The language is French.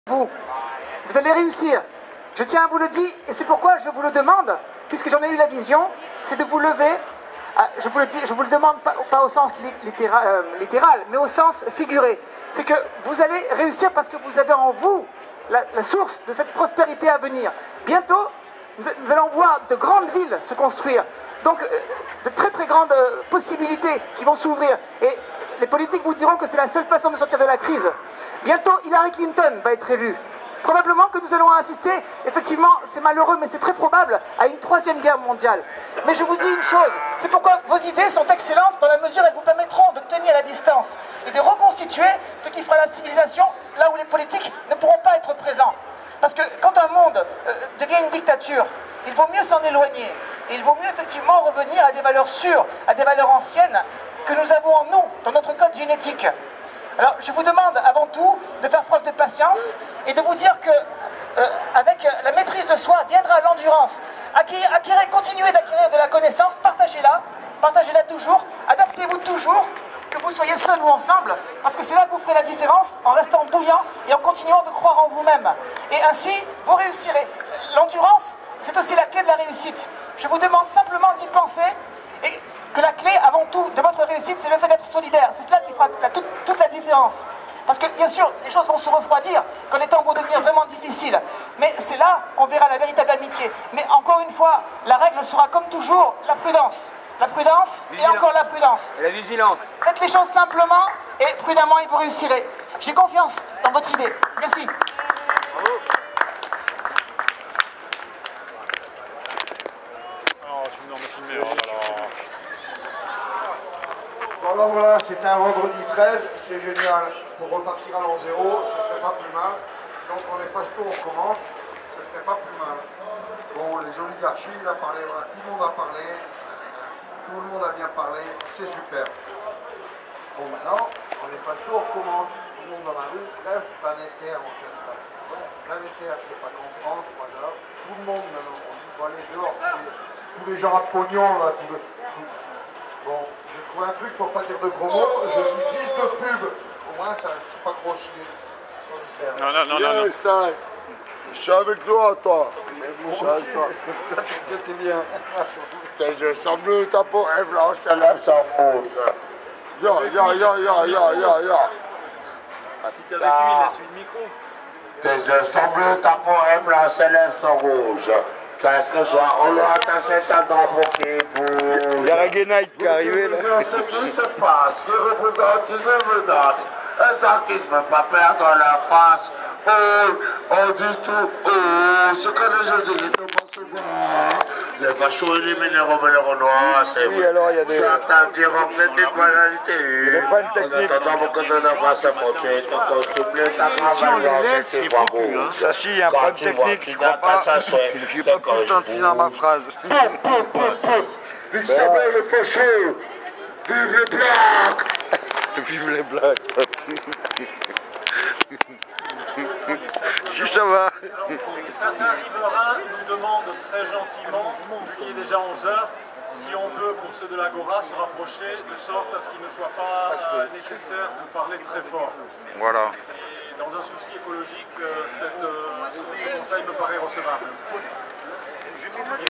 Vous allez réussir. Je tiens à vous le dire, et c'est pourquoi je vous le demande, puisque j'en ai eu la vision, c'est de vous lever. Je vous le dis, je vous le demande pas au sens littéral, mais au sens figuré. C'est que vous allez réussir parce que vous avez en vous la source de cette prospérité à venir. Bientôt, nous allons voir de grandes villes se construire. Donc, de très très grandes possibilités qui vont s'ouvrir. Et les politiques vous diront que c'est la seule façon de sortir de la crise. Bientôt, Hillary Clinton va être élue. Probablement que nous allons assister, effectivement, c'est malheureux, mais c'est très probable, à une troisième guerre mondiale. Mais je vous dis une chose, c'est pourquoi vos idées sont excellentes dans la mesure où elles vous permettront de tenir la distance et de reconstituer ce qui fera la civilisation là où les politiques ne pourront pas être présents. Parce que quand un monde devient une dictature, il vaut mieux s'en éloigner. Et il vaut mieux effectivement revenir à des valeurs sûres, à des valeurs anciennes que nous avons en nous, dans notre code génétique. Alors je vous demande avant tout de faire preuve de patience et de vous dire que avec la maîtrise de soi viendra l'endurance. Continuez d'acquérir de la connaissance, partagez-la toujours, adaptez-vous toujours, que vous soyez seul ou ensemble, parce que c'est là que vous ferez la différence en restant bouillant et en continuant de croire en vous-même. Et ainsi, vous réussirez. L'endurance, c'est aussi la clé de la réussite. Je vous demande simplement d'y penser et que la clé, avant tout, de votre réussite, c'est le fait d'être solidaire. C'est cela qui fera toute la différence. Parce que, bien sûr, les choses vont se refroidir quand les temps vont devenir vraiment difficiles. Mais c'est là qu'on verra la véritable amitié. Mais encore une fois, la règle sera comme toujours la prudence. La prudence et encore la prudence. Et la vigilance. Faites les choses simplement et prudemment et vous réussirez. J'ai confiance dans votre idée. Merci. Bravo. Voilà, c'était un vendredi 13, c'est génial. Pour repartir à l'an zéro, ce serait pas plus mal. Donc on est pas tôt, on commence, ce serait pas plus mal. Bon, les oligarchies, il a parlé, voilà, tout le monde a parlé, tout le monde a bien parlé, c'est super. Bon, maintenant, on est pas tôt, on commence. Tout le monde dans la rue, bref, planétaire, on fait ça. Planétaire, c'est pas qu'en France, pas grave. Tout le monde maintenant, on dit, bon, allez dehors, tous les gens à pognon, là, Bon, j'ai trouvé un truc pour pas dire de gros mots, je dis fils de pub. Au moins, ça c'est pas grossier. Non. Ça, je suis avec toi, toi. Je suis avec toi. T'es bien. Tes yeux sont bleus, ta peau est blanche, tes lèvres sont rouges. Ya. Si t'es avec lui, laisse le micro. Tes yeux sont bleus, ta peau est blanche, tes lèvres sont rouges. Qu'est-ce que soit, on doit tasser ta dent pour qui bouge. Il y a Reggae Night qui est arrivé là. Ce qui se passe, qui représente une menace. Est-ce qu'ils ne veulent pas perdre leur face? Oh, on dit tout, oh, ce que les jeux de l'État passent souvent. Les fachos éliminent les rebelles noirs, c'est oui, alors il y a des... certains diront que c'est une banalité. Des problèmes techniques. En attendant que de la face à frontière, Si on les laisse, c'est foutu. Hein. Ça, si, il y a un problème technique, je crois pas. J'ai pas pu tenter dans ma phrase. Il s'appelle le facho. Vive les Blacks. Vive les Blacks. Si ça va. Certains riverains nous demandent très gentiment, vu qu'il est déjà 11 h, si on peut, pour ceux de l'Agora, se rapprocher de sorte à ce qu'il ne soit pas nécessaire de parler très fort. Voilà. Et dans un souci écologique, ce conseil me paraît recevable.